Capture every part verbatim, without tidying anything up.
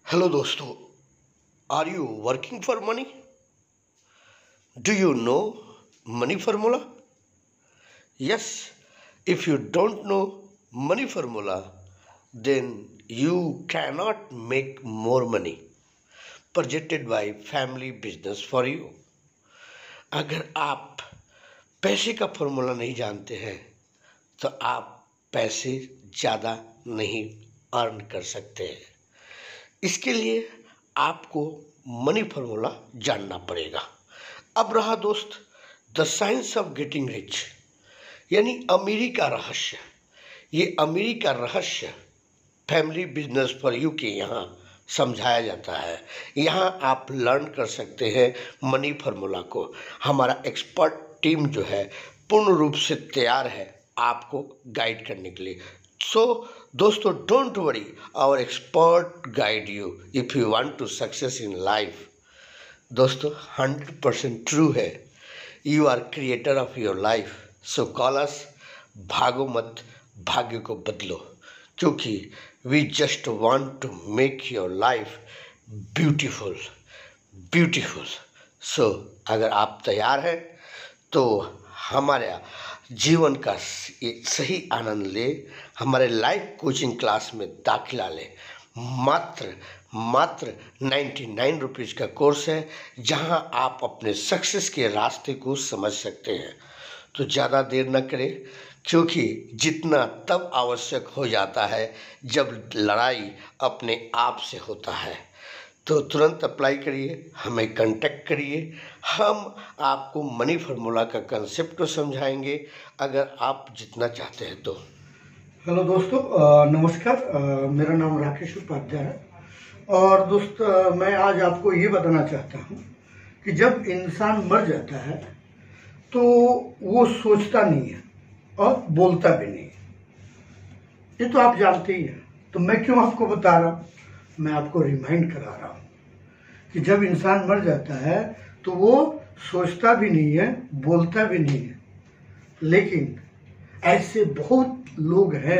Hello दोस्तों, are you working for money? Do you know money formula? Yes, if you don't know money formula then you cannot make more money projected by family business for you. अगर आप पैसे का formula नहीं जानते हैं तो आप पैसे ज़्यादा नहीं अर्न कर सकते हैं। इसके लिए आपको मनी फार्मूला जानना पड़ेगा। अब रहा दोस्त the science of getting rich, यानी अमीरी का रहस्य। ये अमीरी का रहस्य फैमिली बिजनेस फॉर यू के यहाँ समझाया जाता है। यहाँ आप लर्न कर सकते हैं मनी फार्मूला को। हमारा एक्सपर्ट टीम जो है पूर्ण रूप से तैयार है आपको गाइड करने के लिए। सो दोस्तों, don't worry, our expert guide you if you want to success in life. दोस्तों, हंड्रेड परसेंट ट्रू है। You are creator of your life, so call us. भागो मत, भाग्य को बदलो, क्योंकि we just want to make your life beautiful beautiful. So अगर आप तैयार हैं तो हमारे जीवन का सही आनंद ले, हमारे लाइफ कोचिंग क्लास में दाखिला ले। मात्र मात्र नाइन्टी नाइन रुपीज़ का कोर्स है, जहां आप अपने सक्सेस के रास्ते को समझ सकते हैं। तो ज़्यादा देर न करें, क्योंकि जितना तब आवश्यक हो जाता है जब लड़ाई अपने आप से होता है। तो तुरंत अप्लाई करिए, हमें कांटेक्ट करिए। हम आपको मनी फार्मूला का कंसेप्ट को समझाएंगे, अगर आप जितना चाहते हैं तो। हेलो दोस्तों, नमस्कार। मेरा नाम राकेश उपाध्याय है। और दोस्त, मैं आज आपको ये बताना चाहता हूँ कि जब इंसान मर जाता है तो वो सोचता नहीं है और बोलता भी नहीं है। ये तो आप जानते ही हैं, तो मैं क्यों आपको बता रहा हूँ? मैं आपको रिमाइंड करा रहा हूँ कि जब इंसान मर जाता है तो वो सोचता भी नहीं है, बोलता भी नहीं है। लेकिन ऐसे बहुत लोग हैं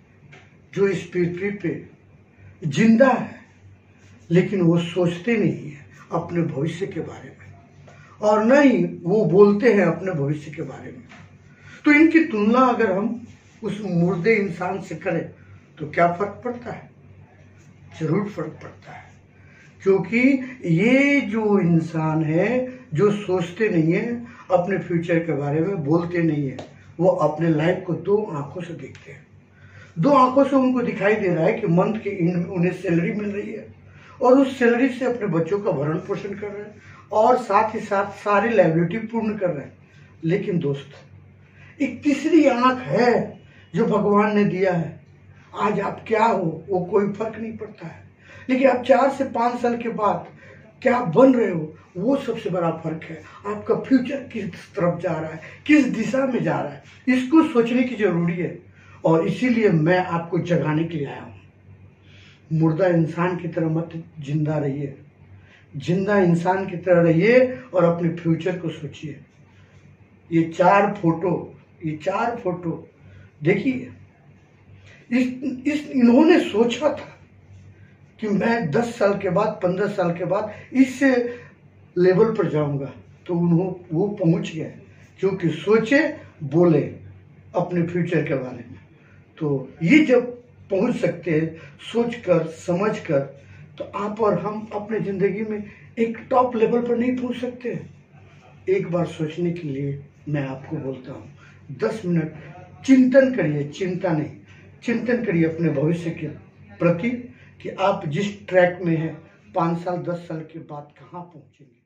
जो इस पृथ्वी पे जिंदा है, लेकिन वो सोचते नहीं है अपने भविष्य के बारे में, और न ही वो बोलते हैं अपने भविष्य के बारे में। तो इनकी तुलना अगर हम उस मुर्दे इंसान से करें तो क्या फर्क पड़ता है? जरूर फर्क पड़ता है, क्योंकि ये जो इंसान है जो सोचते नहीं है अपने फ्यूचर के बारे में, बोलते नहीं है, वो अपने लाइफ को दो आंखों से देखते हैं। दो आंखों से उनको दिखाई दे रहा है कि मंथ के एंड में उन्हें सैलरी मिल रही है, और उस सैलरी से अपने बच्चों का भरण पोषण कर रहे हैं, और साथ ही साथ सारी लायबिलिटी पूर्ण कर रहे हैं। लेकिन दोस्त, एक तीसरी आंख है जो भगवान ने दिया है। आज आप क्या हो वो कोई फर्क नहीं पड़ता है, लेकिन आप चार से पाँच साल के बाद क्या बन रहे हो वो सबसे बड़ा फर्क है। आपका फ्यूचर किस तरफ जा रहा है, किस दिशा में जा रहा है, इसको सोचने की जरूरी है। और इसीलिए मैं आपको जगाने के लिए आया हूँ। मुर्दा इंसान की तरह मत जिंदा रहिए, जिंदा इंसान की तरह रहिए और अपने फ्यूचर को सोचिए। ये चार फोटो ये चार फोटो देखिए, इस, इस इन्होंने सोचा था कि मैं दस साल के बाद, पंद्रह साल के बाद इस लेवल पर जाऊंगा, तो उन्होंने वो पहुंच गए, क्योंकि सोचे, बोले अपने फ्यूचर के बारे में। तो ये जब पहुंच सकते हैं सोचकर, समझकर, तो आप और हम अपने जिंदगी में एक टॉप लेवल पर नहीं पहुंच सकते। एक बार सोचने के लिए मैं आपको बोलता हूँ, दस मिनट चिंतन करिए, चिंता नहीं, चिंतन करिए अपने भविष्य के प्रति कि आप जिस ट्रैक में हैं पाँच साल, दस साल के बाद कहाँ पहुँचेंगे।